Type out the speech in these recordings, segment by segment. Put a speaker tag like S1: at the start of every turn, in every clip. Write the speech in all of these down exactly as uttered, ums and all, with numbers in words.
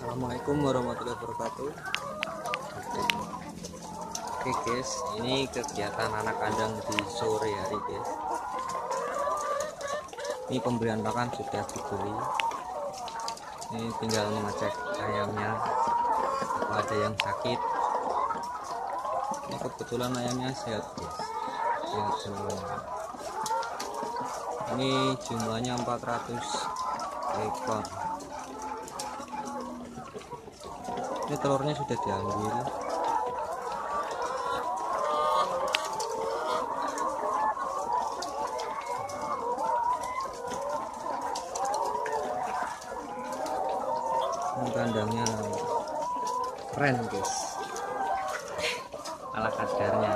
S1: Assalamualaikum warahmatullahi wabarakatuh. Oke guys, ini kegiatan anak kandang di sore hari guys. Ini pemberian pakan sudah diberi. Ini tinggal mengecek ayamnya apa ada yang sakit. Ini kebetulan ayamnya sehat guys, sehat semua. Ini jumlahnya empat ratus ekor. Ini telurnya sudah diambil. Ini kandangnya keren guys, ala kadarnya.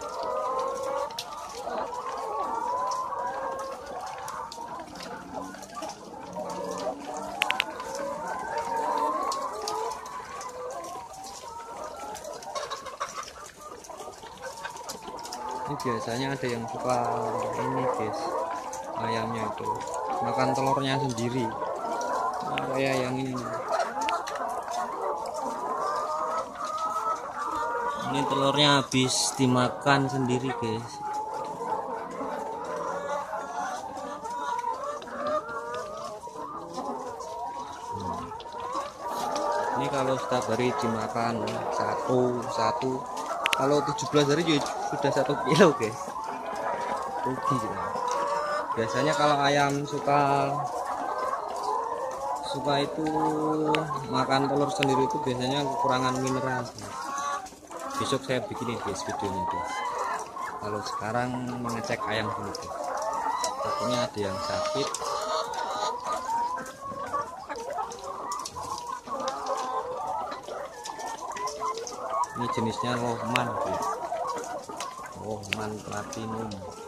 S1: Ini biasanya ada yang suka ini guys, ayamnya itu makan telurnya sendiri. Nah, kayak yang ini ini telurnya habis dimakan sendiri guys. hmm. Ini kalau setiap hari dimakan satu satu, kalau tujuh belas hari juga sudah satu kilo guys, rugi gitu. Biasanya kalau ayam suka suka itu makan telur sendiri itu biasanya kekurangan mineral guys. Besok saya bikinin guys videonya guys, kalau sekarang mengecek ayam dulu guys, takutnya ada yang sakit. Ini jenisnya Lohman guys, Lohman Platinum.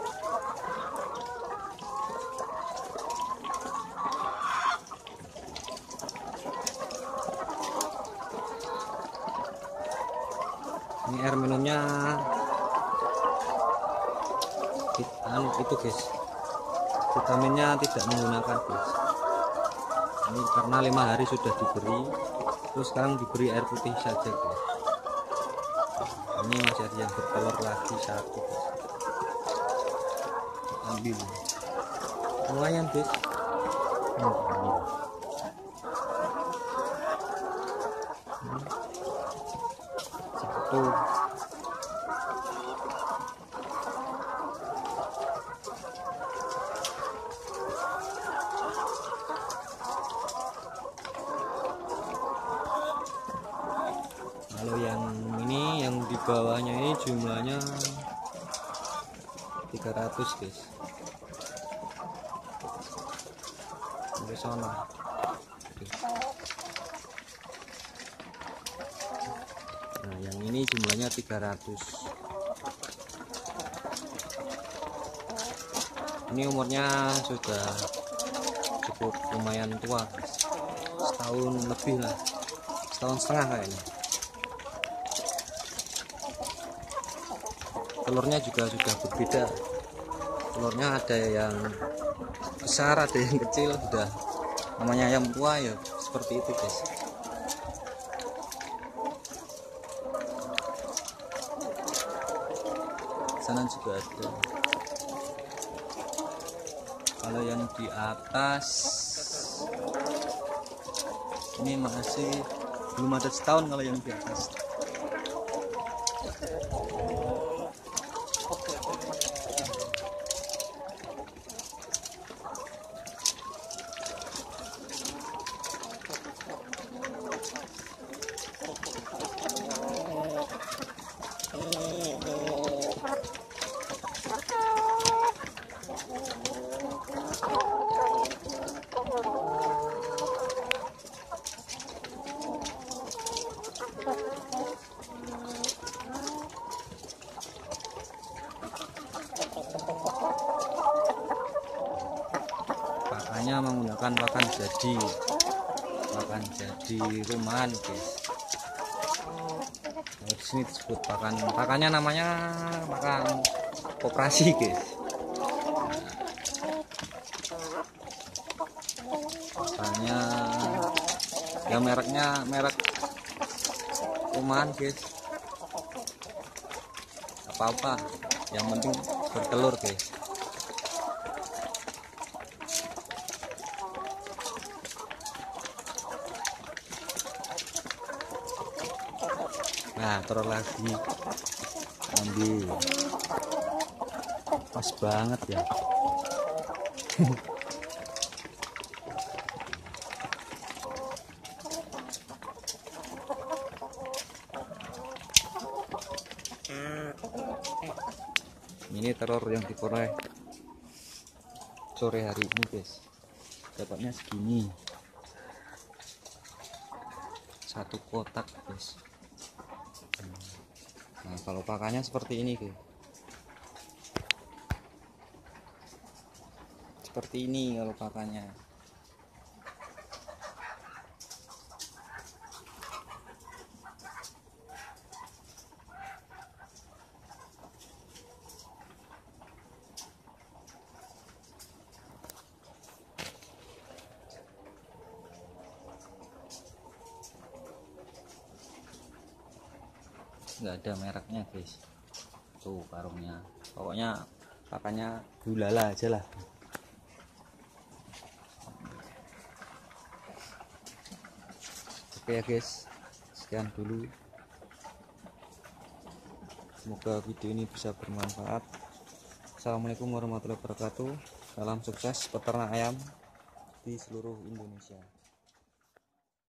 S1: Ini air minumnya anu itu guys, vitaminnya tidak menggunakan guys. Ini karena lima hari sudah diberi, terus sekarang diberi air putih saja guys. Ini masih ada yang bertelur lagi satu guys. Ambil lumayan guys. Hmm, ambil. Hmm. Satu. Kalau yang ini, yang di bawahnya ini jumlahnya tiga ratus guys. Sampai sana. Nah, yang ini jumlahnya tiga ratus. Ini umurnya sudah cukup lumayan tua guys. Setahun lebih lah, setahun setengah kayaknya. Telurnya juga sudah berbeda, telurnya ada yang besar ada yang kecil, sudah namanya ayam tua ya seperti itu guys. Sana juga ada. Kalau yang di atas ini masih belum ada setahun. Kalau yang di atas pakannya menggunakan pakan jadi, pakan jadi rumahan guys. Di sini disebut pakan, pakannya namanya pakan koperasi guys. Pakannya Ya mereknya merek rumahan guys, apa-apa yang penting bertelur guys. Nah terus lagi ambil, pas banget ya. Ini telur yang dikorek sore hari ini guys, dapatnya segini satu kotak guys. Nah kalau pakannya seperti ini guys, seperti ini kalau pakannya. Nggak ada mereknya guys, tuh karungnya, pokoknya pakannya gulala aja lah. Oke ya guys, sekian dulu, semoga video ini bisa bermanfaat. Assalamualaikum warahmatullahi wabarakatuh. Salam sukses peternak ayam di seluruh Indonesia.